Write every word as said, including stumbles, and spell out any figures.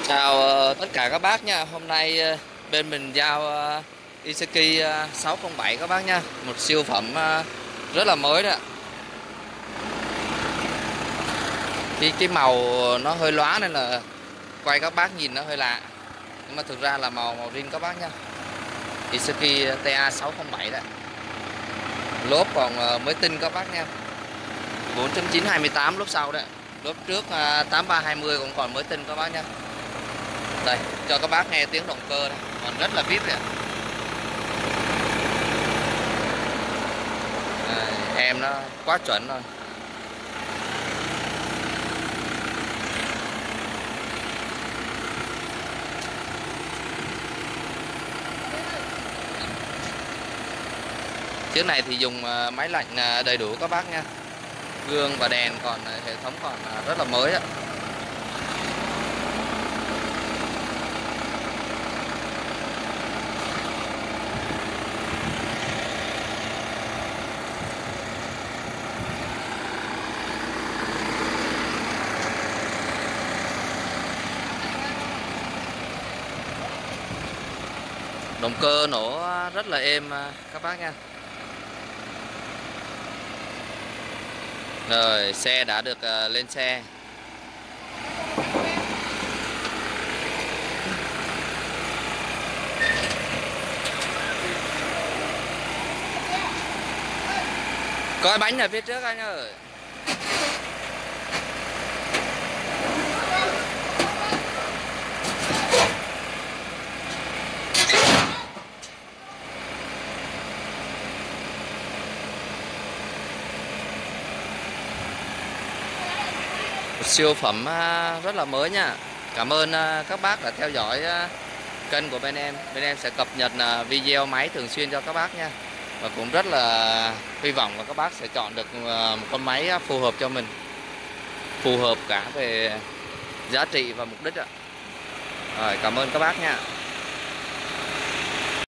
Chào ờ, tất cả các bác nha. Hôm nay ờ, bên mình giao uh, Iseki ờ, sáu không bảy các bác nha. Một siêu phẩm ờ, rất là mới đó ạ. Cái cái màu nó hơi lóa nên là quay các bác nhìn nó hơi lạ. Nhưng mà thực ra là màu màu zin các bác nha. Iseki tê a sáu không bảy đấy. Lốp còn ờ, mới tinh các bác nha. bốn chấm chín hai tám lốp sau đấy. Lốp trước uh, tám ba hai mươi cũng còn mới tinh các bác nha. Đây, cho các bác nghe tiếng động cơ đây, còn rất là vip đấy. À, em nó quá chuẩn rồi. Chiếc này thì dùng à, máy lạnh à, đầy đủ các bác nha. Gương và đèn còn à, hệ thống còn à, rất là mới ạ. Động cơ nổ rất là êm à, các bác nha. Rồi, xe đã được uh, lên xe. Coi bánh ở phía trước anh ơi. Một siêu phẩm uh, rất là mới nha. Cảm ơn uh, các bác đã theo dõi uh, kênh của bên em. Bên em sẽ cập nhật uh, video máy thường xuyên cho các bác nha. Và cũng rất là hy vọng là các bác sẽ chọn được một con máy phù hợp cho mình, phù hợp cả về giá trị và mục đích ạ. Rồi, cảm ơn các bác nha.